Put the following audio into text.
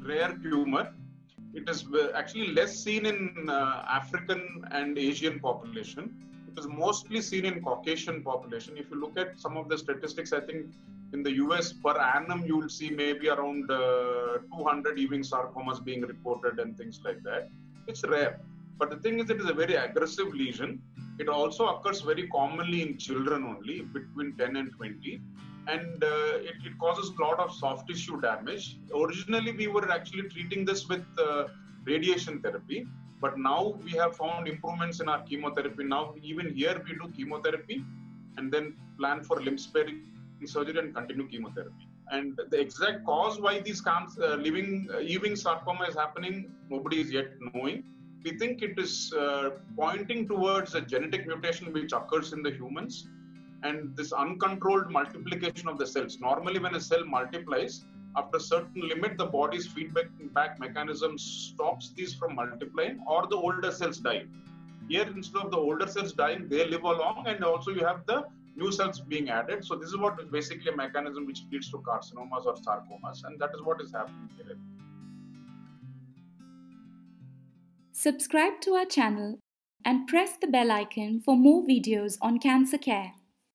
rare tumor. It is actually less seen in African and Asian population. It is mostly seen in Caucasian population. If you look at some of the statistics, I think in the US per annum, you will see maybe around 200 Ewing sarcomas being reported and things like that. It's rare. But the thing is, it is a very aggressive lesion. It also occurs very commonly in children only, between 10 and 20. And it causes a lot of soft tissue damage. Originally, we were actually treating this with radiation therapy, but now we have found improvements in our chemotherapy. Now, even here, we do chemotherapy and then plan for limb sparing surgery and continue chemotherapy. And the exact cause why these Ewing sarcoma is happening, nobody is yet knowing. We think it is pointing towards a genetic mutation which occurs in the humans, and this uncontrolled multiplication of the cells. Normally, when a cell multiplies, after a certain limit, the body's feedback mechanism stops these from multiplying, or the older cells die. Here, instead of the older cells dying, they live along, and also you have the new cells being added. So this is what is basically a mechanism which leads to carcinomas or sarcomas, and that is what is happening here. Subscribe to our channel and press the bell icon for more videos on cancer care.